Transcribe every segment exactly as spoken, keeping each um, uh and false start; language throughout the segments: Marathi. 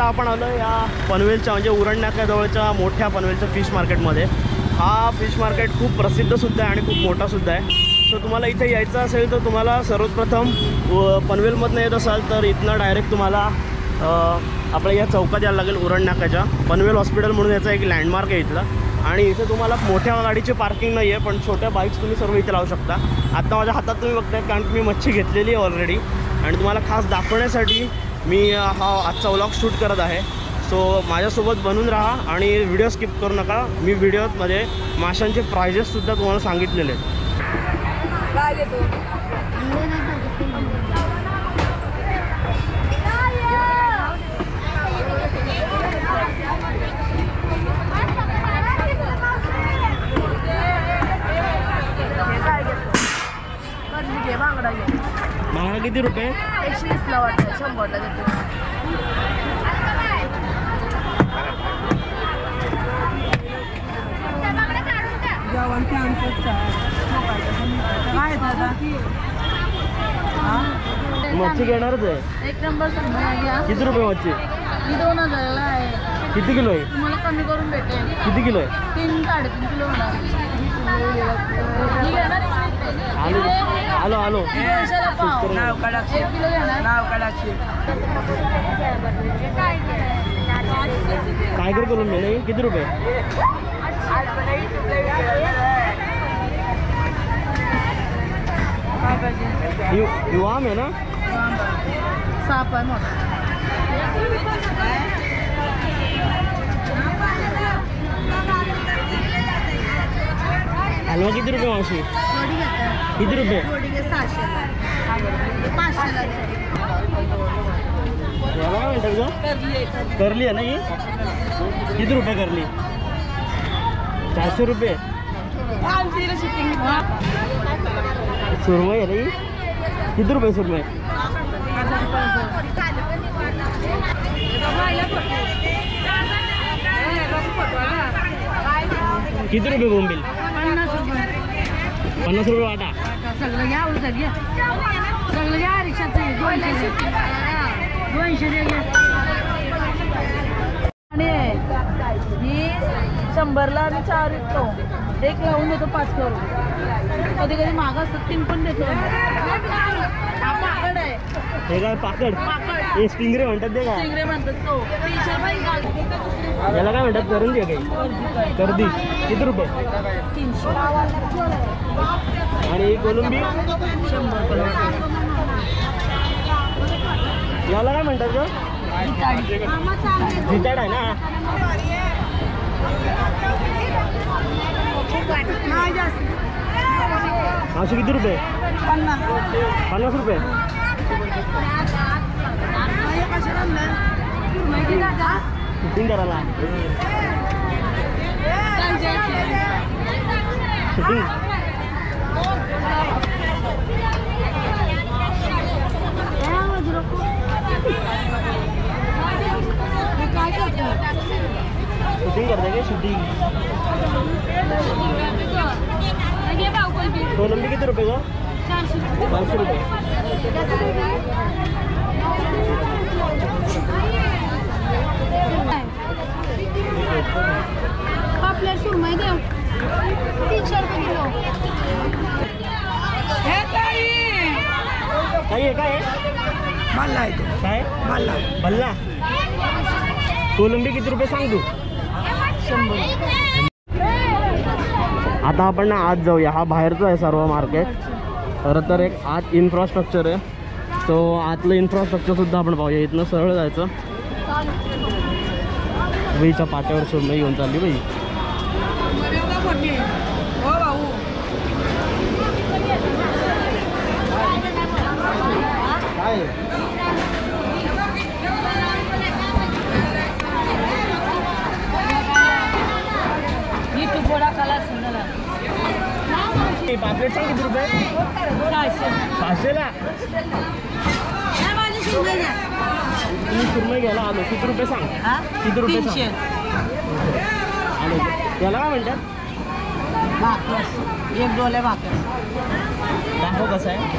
आपण आलो या पनवेलच्या म्हणजे उरण नाक्याजवळच्या मोठ्या पनवेलच्या फिश मार्केटमध्ये। हा फिश मार्केट खूप प्रसिद्धसुद्धा आहे आणि खूप मोठासुद्धा आहे। सो तुम्हाला इथे यायचं असेल तर तुम्हाला सर्वप्रथम पनवेलमधनं येत असाल तर इथनं डायरेक्ट तुम्हाला आपल्या या चौकात यायला लागेल उरण नाक्याच्या। पनवेल हॉस्पिटल म्हणून याचा एक लँडमार्क आहे इथला आणि इथे तुम्हाला मोठ्या गाडीची पार्किंग नाही आहे पण छोट्या बाईक्स तुम्ही सर्व इथे लावू शकता। आता माझ्या हातात तुम्ही बघताय कारण की मी मच्छी घेतलेली आहे ऑलरेडी आणि तुम्हाला खास दाखवण्यासाठी मी हा आजचा व्लॉग शूट करत आहे। सो माझ्यासोबत बनून राहा आणि व्हिडिओ स्किप करू नका। मी व्हिडिओमध्ये माशांचे प्राइजेससुद्धा तुम्हाला सांगितलेले आहेत। बांगडा किती रुपये? एकशे वीसला वाटतं, शंभरला देतो। मच्छी घेणारच आहे। एक नंबर घ्या। किती रुपये मच्छी? ही दोन हजारला आहे। किती किलो आहे? तुम्हाला कमी करून भेटेल। किती किलो आहे? तीन साडेतीन किलो होणार। आलो आलो नाव काढायचे नाव काढायचे टायगर करून मी नाही। किती रुपये? युवाम आहे ना? साप आहे मोठा। हलवा किती रुपये मावशी? किती रुपये? याला काय म्हणतात ग? करली आहे ना ही? किती रुपये करली? चारशे रुपये। सुरमई आहे ना ही? किती रुपये सुरमई? किती रुपये बोंबील? पन्नास रुपये। पन्नास रुपये वाटा। सगळं घ्या उलट घ्या सगळं घ्या रिक्षाचं दोनशे दोनशे द्या आणि ही शंभरला आम्ही चार विकतो। एक लावून देतो पाच करून। कधी कधी मागं असतात तीन पण देतो। हा पाकड आहे। हे काय पाकड? पाकड हे स्टिंगरे म्हणतात ते का? स्टिंगरे म्हणतात तो। तीनशे रुपये। याला काय म्हणतात? करंदी आहे काही? करदी किती रुपये? तीनशे। आणि कोलंबी शंभर। याला काय म्हणतात ग? जिताड आहे ना? मासे किती रुपये? पन्नास। पन्नास रुपये। शूटिंग करायला शूटिंग शूटिंग करते का? शूटिंग कोलंबी किती रुपये ग? चारशे रुपये। पापलेट सुरमई देव तीनशे रुपये किलो। काय आहे? काय मल्ला आहे तो। काय मल्ला भल्ला? कोलंबी किती रुपये सांग तू? शंभर। आता आपण ना आत जाऊया। हा बाहेरचा आहे सर्व मार्केट। खरं तर एक आत इन्फ्रास्ट्रक्चर आहे। सो आतलं इन्फ्रास्ट्रक्चरसुद्धा आपण पाहूया। इथनं सरळ जायचं। बाईच्या पाट्यावर सुरमई घेऊन चालली बाई। काय पापलेट सांग किती रुपये? सहाशेला। तुम्ही सुरमई घ्यायला आलो किती रुपये सांग? किती रुपये सांग? आलो त्याला काय म्हणतात? भाकर एक डोले भाकर दाखव कसं आहे।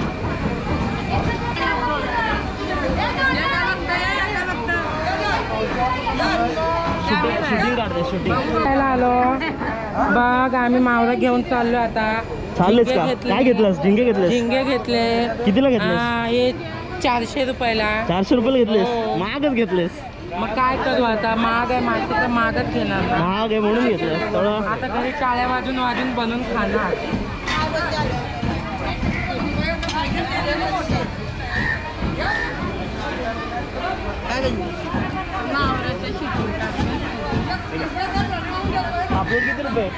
काढते शूटिंग खायला आलो बघ आम्ही मावळा घेऊन चाललो आता. चाललेच झिंगे का घेतले. काय घेतलंस झिंगे घेतलेस झिंगे घेतले. कितीला घेतलेस हा, हे चारशे रुपयाला. चारशे रुपयाला घेतलेस हो. महागच घेतलेस मग काय करू आता महाग आहे मार्केट तर महागच घेणार ना. महाग आहे म्हणून घेतलेस थोडं आता घरी टाळ्या वाजून वाजून बनवून खाणार. आपले किती रुपये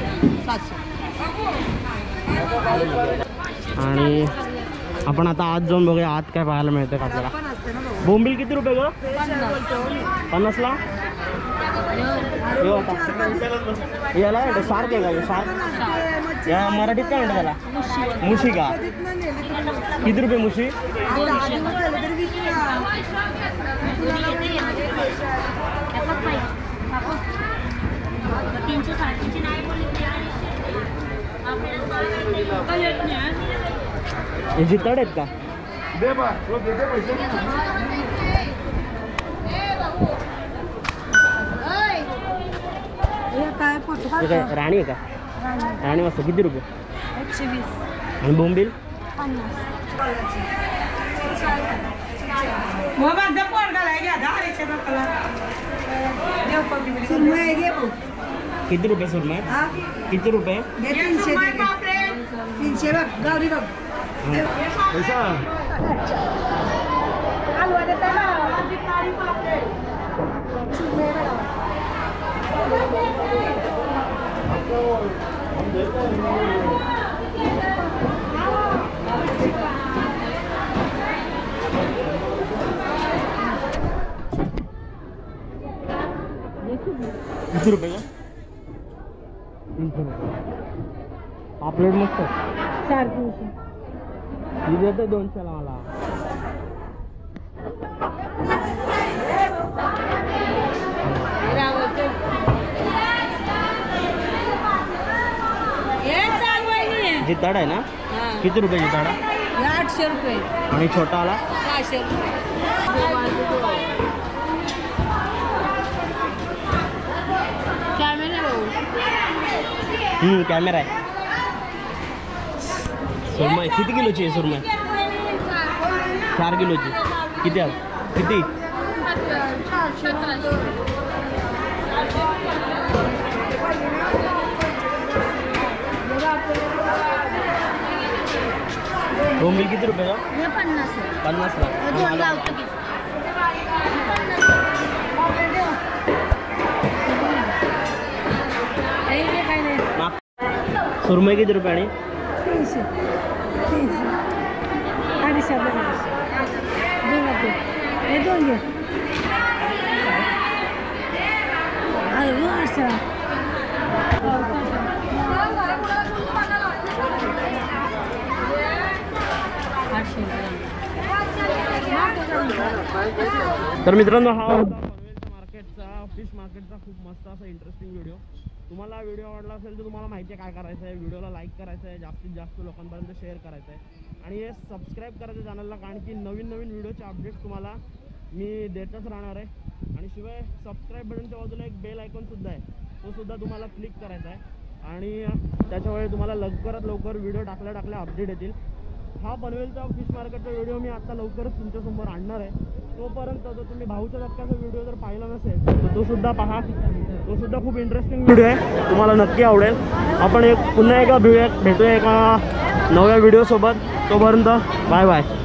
आणि आपण आता आत जाऊन बघूया आत काय पाहायला मिळतं का आपल्याला. बोंबील किती रुपये ग पन्नासला याला शार्क आहे का शार्क या मराठीत काय म्हणतात त्याला मुशी का किती रुपये मुशी हे जितड आहेत का हे काय राणी आहे का राणी मस्त किती रुपये एकशे वीस आणि बोंबील किती रुपये सुरमई किती रुपये तीनशे बघ गावरी बघ पैसा किती रुपये का तीनशे रुपये पापलेट मस्त साडेतीनशे ही देते दोनशेला मला जिताड आहे ना किती रुपये जिताडा आठशे रुपये आणि छोटा आला सहाशे रुपये कॅमेरा हम्म कॅमेरा आहे सुरमई किती किलोची आहे सुरमई चार किलोची किती आहे किती बोंबील किती रुपये का पन्नास पन्नासला दोन लावतो की काय नाही सुरमई किती रुपये आणि तीनशे तीनशे अडीचशे दोन रुपये हे दोन घे अरे अच्छा तर मित्रांनो हा होता पनवेलच्या मार्केटचा फिश मार्केटचा खूप मस्त असा इंटरेस्टिंग व्हिडिओ. तुम्हाला व्हिडिओ आवडला असेल तर तुम्हाला माहिती आहे काय करायचं आहे. व्हिडिओला लाईक करायचं आहे जास्तीत जास्त लोकांपर्यंत शेअर करायचं आहे आणि हे सबस्क्राईब करायचं चॅनलला कारण की नवीन नवीन व्हिडिओचे अपडेट्स तुम्हाला मी देतच राहणार आहे. आणि शिवाय सबस्क्राईब बटनच्या बाजूला एक बेल आयकॉनसुद्धा आहे तो सुद्धा तुम्हाला क्लिक करायचा आहे आणि त्याच्यामुळे तुम्हाला लवकरात लवकर व्हिडिओ टाकल्या टाकल्या अपडेट येतील. हा पनवेलचा फिश मार्केटचा व्हिडिओ मी आता लवकरच तुमच्यासमोर आणणार आहे. तोपर्यंत जर तुम्ही भाऊच्या धक्क्याचा व्हिडिओ जर पाहिला नसेल तर तो सुद्धा पहा तो सुद्धा खूप इंटरेस्टिंग व्हिडिओ आहे तुम्हाला नक्की आवडेल. आपण एक पुन्हा एका भेटूया भेटूया एका नव्या व्हिडिओसोबत. तोपर्यंत बाय बाय.